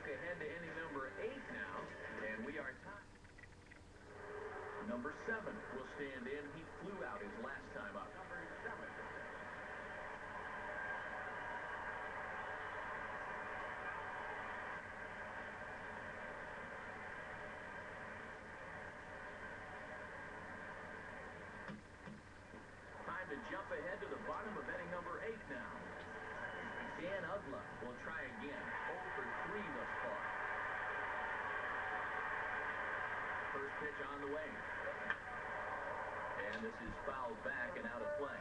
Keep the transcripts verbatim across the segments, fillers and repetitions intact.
ahead to inning number eight now, and we are tied. Number seven will stand in. He flew out his last time up. Number seven. Time to jump ahead to the bottom of inning number eight now. Dan Ugla will try again. oh for three thus far. First pitch on the way. And this is fouled back and out of play.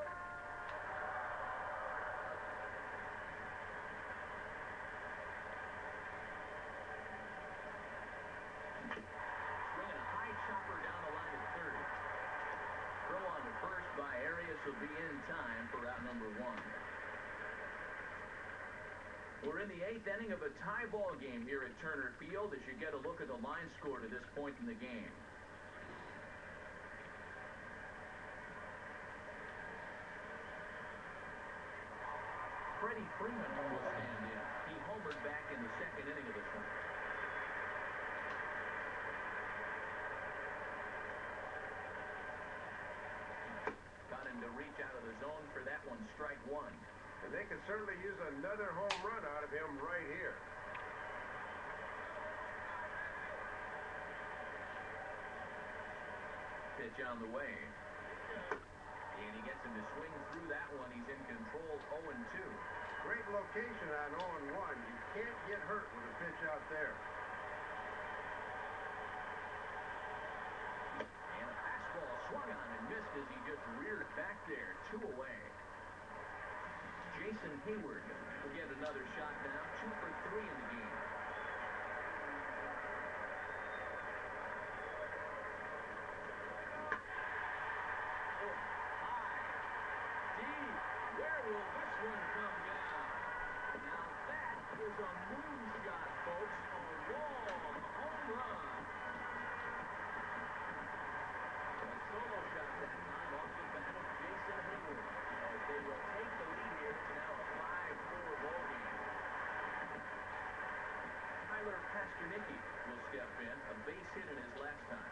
Swinging a high chopper down the line at third. Throw on to first by Arias will be in time for out number one. We're in the eighth inning of a tie ball game here at Turner Field as you get a look at the line score to this point in the game. Freddie Freeman will stand in. He homered back in the second inning of this one. Got him to reach out of the zone for that one, strike one. And they can certainly use another home run out of him right here. Pitch on the way. And he gets him to swing through that one. He's in control, oh and two. Great location on oh and one. You can't get hurt with a pitch out there. And a fastball swung on and missed as he just reared back there. Two away. Jason Hayward will get another shot now. Two for three in the game. Oh, high, deep. Where will this one come down? Now that is a moonshot, folks. A long home run. A solo shot that time off the bat of Jason Hayward. As they will take the lead here, it's now a five four ball game. Tyler Pasternicki will step in, a base hit in his last time.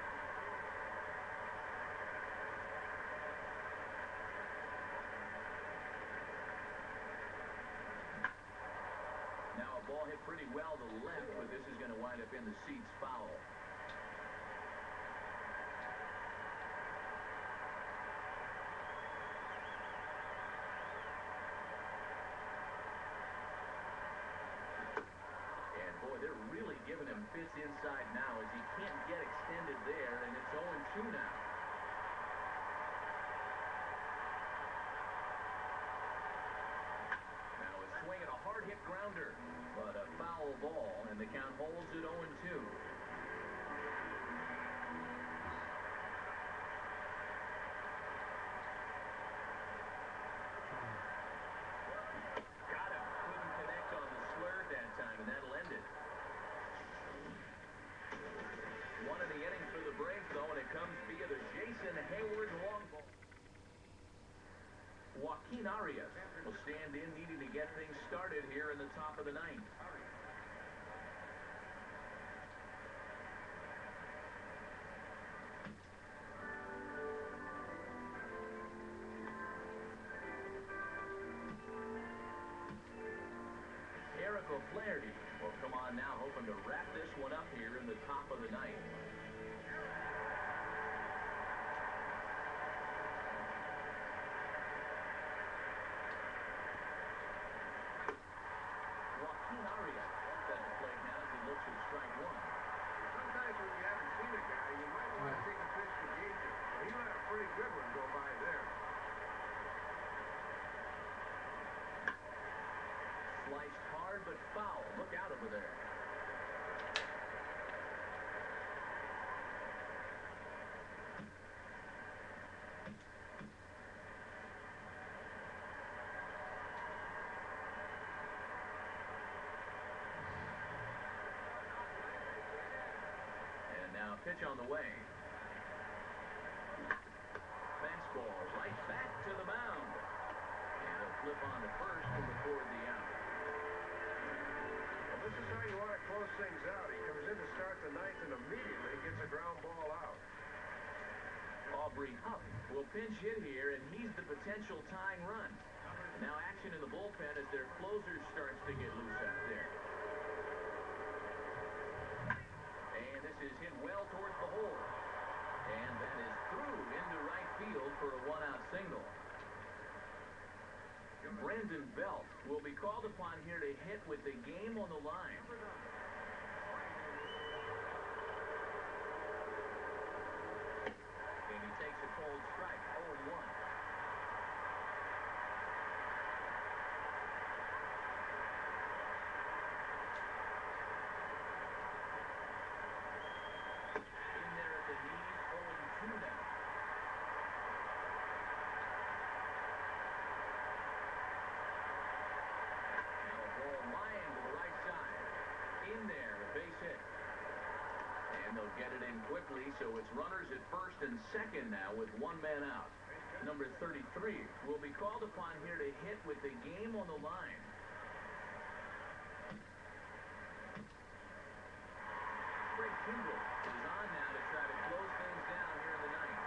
Now a ball hit pretty well to the left, but this is going to wind up in the seats foul. They're really giving him fits inside now as he can't get extended there, and it's oh and two now. Now a swing and a hard hit grounder, but a foul ball, and the count holds at oh and two. Got him. Couldn't connect on the swerve that time, and that'll end it. One in the inning for the Braves, though, and it comes via the Jason Hayward long ball. Joaquin Arias will stand in, needing to get things started here in the top of the ninth. Eric O'Flaherty will come on now, hoping to wrap this one up here in the top of the ninth. Joaquin Arias at the plate now as he looks at strike one. Sometimes when you haven't seen a guy, you might want to take a pitch to gauge it. Well, he let a pretty good one go by there. Sliced hard but foul. Look out over there. And now pitch on the way. Fastball right back to the mound. And a flip on to first to record the out. this is how you want to close things out. He comes in to start the ninth and immediately gets a ground ball out. Aubrey Huff will pinch hit here, and he's the potential tying run. Now action in the bullpen as their closer starts to get loose out there. And this is hit well towards the hole. And that is through into right field for a one-out single. Brandon Belt will be called upon here to hit with the game on the line. And he takes a cold strike, oh and one. In there at the knees, oh and two now. In there, a base hit. And they'll get it in quickly, so it's runners at first and second now with one man out. Number thirty-three will be called upon here to hit with the game on the line. Craig Kimbrell is on now to try to close things down here in the ninth.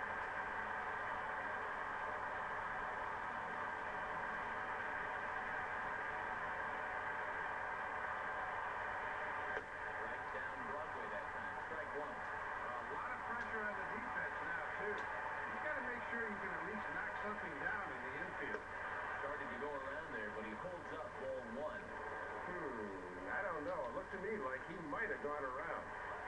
Something down in the infield. Started to go around there, but he holds up ball one. Hmm, I don't know. It looked to me like he might have gone around.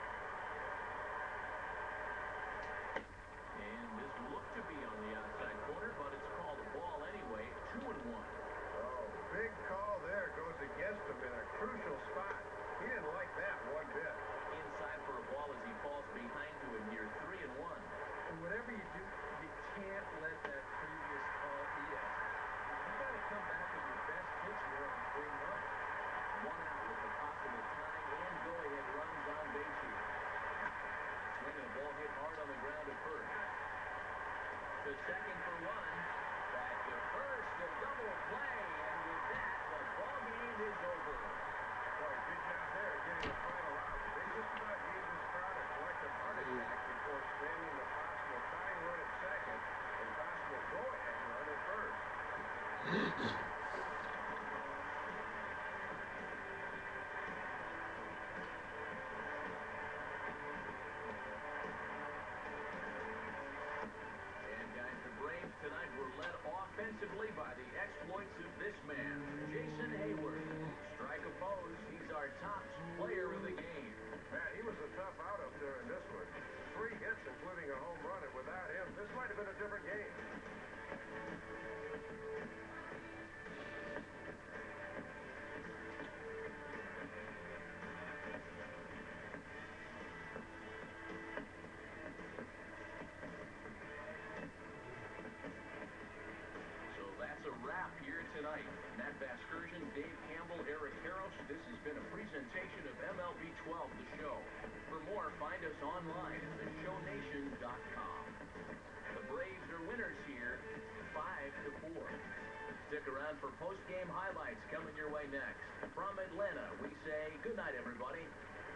And this looked to be on the outside corner, but it's called a ball anyway. Two and one. Oh, big call there. Goes against him in a crucial spot. He didn't like that one bit. Inside for a ball as he falls behind to him here. Three and one. And whatever you do, you can't let that previous call eat at you. You got to come back with your best pitch here on three one. One out with a possible tying and go-ahead runs on base here. Swinging a ball hit hard on the ground at first. To second for one. Back to first, a double play, and with that, the ball game is over. Boy, good job there getting the final out. They just about gave this crowd a collective heart attack before standing the possible tying run at second and possible go-ahead run at first. And guys, the Braves tonight were led offensively by the exploits of this man, Jason Hayward. Strike opposed, he's our top player of the game. Man, he was a tough out up there in this one. Three hits, including a home run, and without him, this might have been a different game. So that's a wrap here tonight. Matt Vasgersian, Dave Campbell, Eric Harros. This has been a presentation of M L B twelve, the show. For more, find us online at the show nation dot com. The Braves are winners here, five to four. Stick around for post-game highlights coming your way next. From Atlanta, we say good night, everybody.